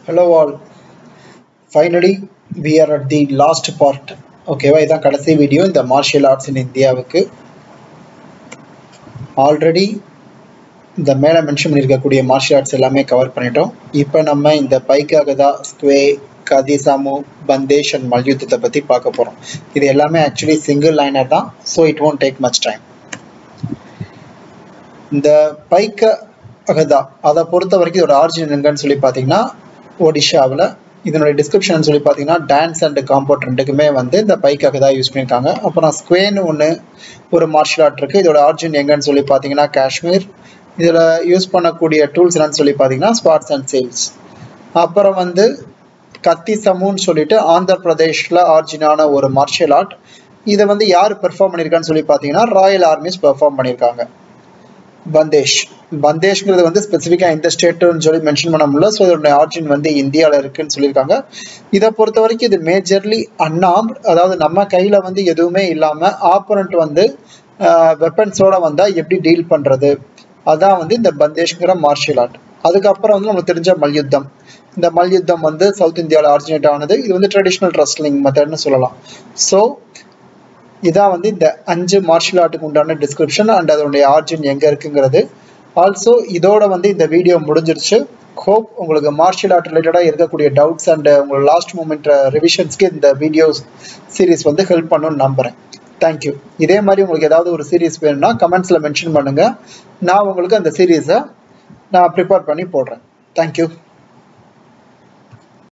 Hello all. Finally, we are at the last part. Okay, why is the video in the martial arts in India? Already the மேல mention பண்ணிருக்கக்கூடிய martial arts எல்லாமே cover பண்ணிட்டோம். இப்போ நம்ம இந்த Paika, Akhadha, Sqay, Kathi, Samu, Bandhesh and மல்யுத்தத்தை பத்தி பார்க்க போறோம். இது எல்லாமே actually single liner தான், so it won't take much time. இந்த Paika, Akhadha அதை பொறுத்த வரைக்கும் இதோட ஆரிஜின் எங்கன்னு சொல்லி பார்த்தீங்கன்னா ஒடிஷாவில். இதனுடைய டிஸ்கிரிப்ஷன் சொல்லி பார்த்தீங்கன்னா டான்ஸ் அண்ட் காம்பவுண்ட் ரெண்டுக்குமே வந்து இந்த Paika, Akhadha யூஸ் பண்ணியிருக்காங்க. அப்புறம் ஸ்குவேன்னு ஒன்று ஒரு மார்ஷியல் ஆர்ட் இருக்குது. இதோட ஆரிஜின் எங்கன்னு சொல்லி பார்த்தீங்கன்னா காஷ்மீர். இதில் யூஸ் பண்ணக்கூடிய டூல்ஸ் என்னன்னு சொல்லி பார்த்தீங்கன்னா ஸ்பாட்ஸ் அண்ட் சேல்ஸ். அப்புறம் வந்து கத்தி சமுன்னு சொல்லிட்டு ஆந்திர பிரதேஷில் ஆரிஜினான ஒரு மார்ஷியல் ஆர்ட். இதை வந்து யார் பெர்ஃபார்ம் பண்ணியிருக்கான்னு சொல்லி பார்த்தீங்கன்னா ராயல் ஆர்மிஸ் பெர்ஃபார்ம் பண்ணியிருக்காங்க. பந்தேஷ்ங்கிறது வந்து ஸ்பெசிஃபிக்காக இந்த ஸ்டேட்டுன்னு சொல்லி மென்ஷன் பண்ண முடியல. ஸோ இதோட ஆரிஜின் வந்து இந்தியாவில் இருக்குன்னு சொல்லியிருக்காங்க. இதை பொறுத்த வரைக்கும் இது மேஜர்லி அன்ஆர்ம்ட், அதாவது நம்ம கையில் வந்து எதுவுமே இல்லாமல் ஆப்போனண்ட் வந்து வெப்பன்ஸோட வந்தால் எப்படி டீல் பண்ணுறது, அதான் வந்து இந்த பந்தேஷ்ங்கிற மார்ஷியல் ஆர்ட். அதுக்கப்புறம் வந்து நமக்கு தெரிஞ்ச மல்யுத்தம். இந்த மல்யுத்தம் வந்து சவுத் இந்தியாவில் ஆரிஜினேட் ஆனது. இது வந்து ட்ரெடிஷ்னல் ரெஸ்லிங் மெத்தட்னு சொல்லலாம். ஸோ இதான் வந்து இந்த 5 மார்ஷியல் ஆர்ட்டுக்கு உண்டான டிஸ்கிரிப்ஷன் அண்ட் அதனுடைய ஆரிஜின் எங்கே இருக்குங்கிறது. ஆல்சோ இதோட வந்து இந்த வீடியோ முடிஞ்சிருச்சு. ஹோப் உங்களுக்கு மார்ஷியல் ஆர்ட் ரிலேட்டடாக இருக்கக்கூடிய டவுட்ஸ் அண்ட் உங்களோட லாஸ்ட் மூமெண்ட் ரிவிஷன்ஸ்க்கு இந்த வீடியோ சீரீஸ் வந்து ஹெல்ப் பண்ணணும்னு நம்புகிறேன். தேங்க்யூ. இதே மாதிரி உங்களுக்கு ஏதாவது ஒரு சீரீஸ் வேணும்னா கமெண்ட்ஸில் மென்ஷன் பண்ணுங்கள். நான் உங்களுக்கு அந்த சீரீஸை நான் ப்ரிப்பேர் பண்ணி போடுறேன். தேங்க்யூ.